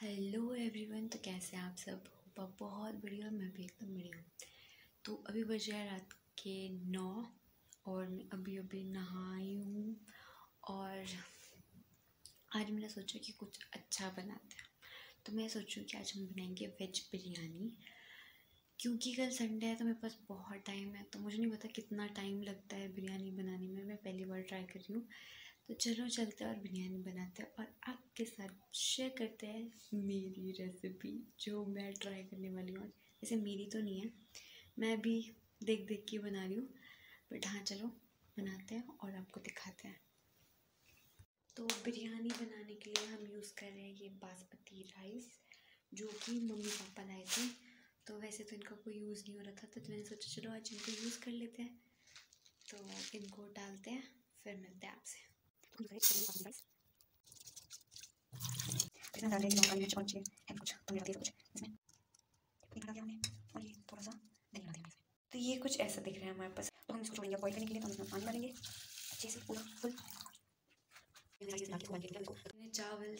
Hello everyone. तो कैसे हैं आप सब? होप आप बहुत बढ़िया और मैं भी एकदम बढ़िया हूँ। तो अभी बज रहा है रात के 9 और मैं अभी अभी नहाई हूँ और आज मैंने सोचा कि कुछ अच्छा बनाते हैं। तो मैं सोचूं कि आज हम बनाएंगे वेज बिरयानी, क्योंकि कल संडे है तो मेरे पास बहुत टाइम है। तो मुझे नहीं पता कितना टाइम लगता है बिरयानी बनाने में, मैं पहली बार ट्राई कर रही हूँ। तो चलो चलते हैं और बिरयानी बनाते हैं और आपके साथ शेयर करते हैं मेरी रेसिपी जो मैं ट्राई करने वाली हूँ। वैसे मेरी तो नहीं है, मैं भी देख देख के बना रही हूँ, बट हाँ चलो बनाते हैं और आपको दिखाते हैं। तो बिरयानी बनाने के लिए हम यूज़ कर रहे हैं ये बासमती राइस, जो कि मम्मी पापा लाए थे। तो वैसे तो इनका कोई यूज़ नहीं हो रहा था, तो मैंने सोचा चलो आज इनको यूज़ कर लेते हैं। तो इनको डालते हैं, फिर मिलते हैं आपसे। इसमें डाल देंगे लौंगा मिर्च और ये है कुछ पनीर डाल दिया कुछ इसमें पनीर डाल दिया हमने और ये थोड़ा सा दही डाल दिया इसमें। तो ये कुछ ऐसा दिख रहा है हमारे पास। तो हम इसको छोड़ेंगे बॉईल करने के लिए। तो हम इसमें पानी डालेंगे अच्छे से पूरा फुल। मैंने चावल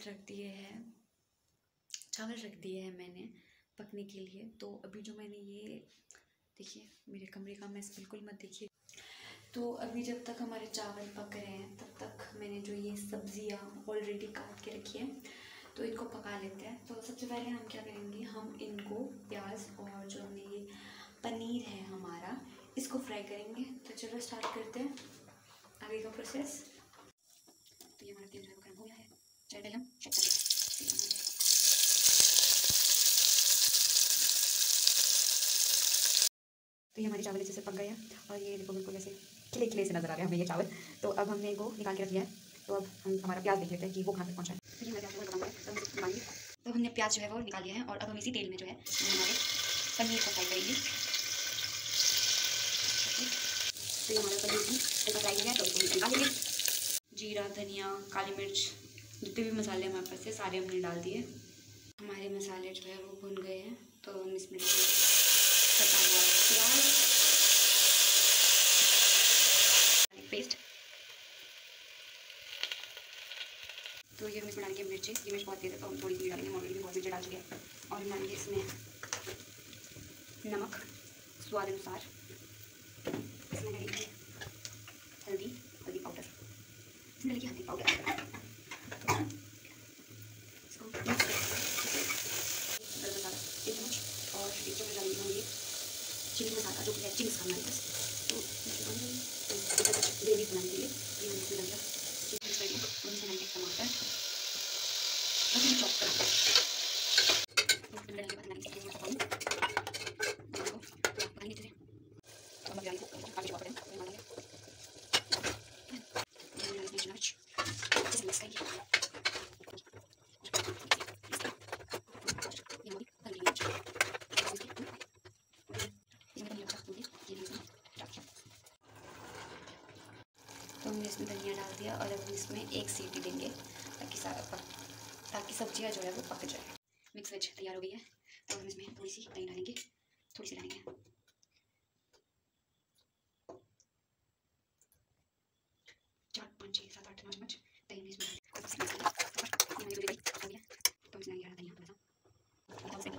रख दिए हैं मैंने पकने के लिए। तो अभी जो मैंने ये देखिए, मेरे कमरे का मैस बिल्कुल मत देखिए। तो अभी जब तक हमारे चावल पक रहे हैं तब तक मैंने जो ये सब्जियां ऑलरेडी काट के रखी है, तो इनको पका लेते हैं। तो सबसे पहले हम क्या करेंगे, हम इनको प्याज और जो हमने ये पनीर है हमारा, इसको फ्राई करेंगे। तो चलो स्टार्ट करते हैं आगे का प्रोसेस। तो ये हमारा तेल जो है वो गर्म हो गया है। चलो पहले हम चेक करें। तो ये हमारे चावल अच्छे से पक गए हैं और ये देखो बिल्कुल ऐसे खिले खिले से नजर आ रहे हैं हमें ये चावल। तो अब हमने इनको निकाल के रख दिया है। तो अब हम हमारा प्याज देख लेते हैं कि वो कहाँ तक पहुँचा है। तो ये हमारा प्याज बना हुआ है, तो हम इसको निकालेंगे। तो हमने प्याज जो है वो निकाल लिया है और अब हम इसी तेल में जो है हमारे पनीर को फ्राई करेंगे। तो ये हमारा पनीर भी हल्का फ्राई हो गया, तो इसको निकाल लेंगे। जीरा, धनिया, काली मिर्च, जितने भी मसाले हमारे पास है सारे हमने डाल दिए। हमारे मसाले जो है वो भुन गए हैं, तो हम इसमें कटा हुआ प्याज पेस्ट। तो ये हम इसमें डालेंगे मिर्ची। ये मिर्च बहुत तेज़ है तो हम थोड़ी सी डालेंगे, हम ऑलरेडी बहुत मिर्ची डाल चुके हैं। और हम डालेंगे इसमें नमक स्वाद अनुसार। इसमें डालेंगे हल्दी पाउडर। इसमें डालेंगे हल्दी पाउडर। इसको मिक्स करके गरम मसाला 1 चम्मच और 1 चम्मच डालेंगे हम ये चिली मसाला, जो कि है चिंग्स का हमारे पास। तो ग्रेवी बनाने के लिए ये हम इसमें डालेंगे मिक्स करेंगे। और इसमें डालेंगे टमाटर और फिर चॉप करेंगे। डालने के बाद डालेंगे इसमें पानी को पानी जैसे और बिरयानी को आगे चॉप करेंगे। फिर डालेंगे इसमें मिर्च अच्छे से मिक्स करेंगे। तो हमने इसमें धनिया डाल दिया और अब हम इसमें 1 सीटी देंगे ताकि सब्जियां जो है वो पक जाए। मिक्स वेज तैयार हो गई है। तो हम इसमें थोड़ी सी दही डालेंगे, थोड़ी सी डालेंगे 4 5 6 7 8 9 चम्मच दही में इसमें तो इसमें धनिया थोड़ा सा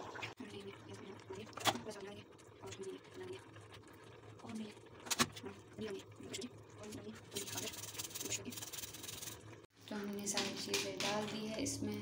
तो हमने सारी चीज़ें डाल दी है इसमें।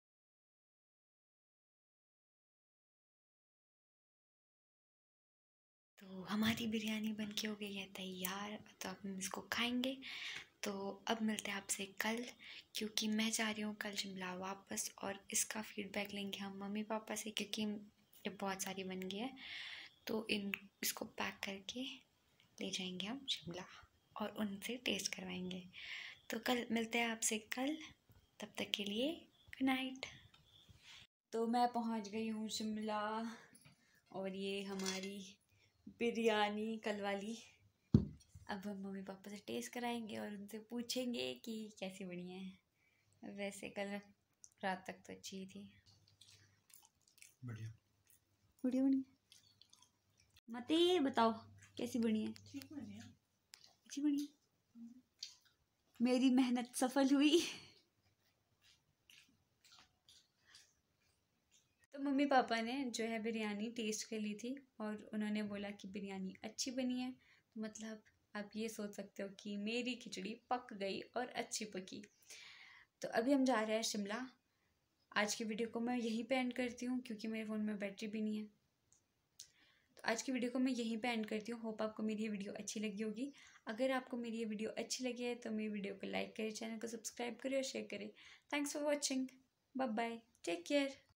तो हमारी बिरयानी बनके हो गई है तैयार, तो अब हम इसको खाएंगे। तो अब मिलते हैं आपसे कल, क्योंकि मैं जा रही हूँ कल शिमला वापस और इसका फीडबैक लेंगे हम मम्मी पापा से, क्योंकि ये बहुत सारी बन गई है। तो इसको पैक करके ले जाएंगे हम शिमला और उनसे टेस्ट करवाएंगे। तो कल मिलते हैं आपसे कल, तब तक के लिए गुड नाइट। तो मैं पहुंच गई हूँ शिमला और ये हमारी बिरयानी कल वाली। अब हम मम्मी पापा से टेस्ट कराएंगे और उनसे पूछेंगे कि कैसी बनी है। वैसे कल रात तक तो अच्छी ही थी। बढ़िया बढ़िया बनी। मत ये बताओ कैसी बनी है? ठीक बनी है, अच्छी बनी है। मेरी मेहनत सफल हुई। तो मम्मी पापा ने जो है बिरयानी टेस्ट कर ली थी और उन्होंने बोला कि बिरयानी अच्छी बनी है। तो मतलब आप ये सोच सकते हो कि मेरी खिचड़ी पक गई और अच्छी पकी। तो अभी हम जा रहे हैं शिमला। आज की वीडियो को मैं यहीं पे एंड करती हूँ क्योंकि मेरे फ़ोन में बैटरी भी नहीं है। तो आज की वीडियो को मैं यहीं पे एंड करती हूँ। होप आपको मेरी ये वीडियो अच्छी लगी होगी। अगर आपको मेरी ये वीडियो अच्छी लगी है तो मेरी वीडियो को लाइक करें, चैनल को सब्सक्राइब करें और शेयर करें। Thanks for watching. Bye bye, take care.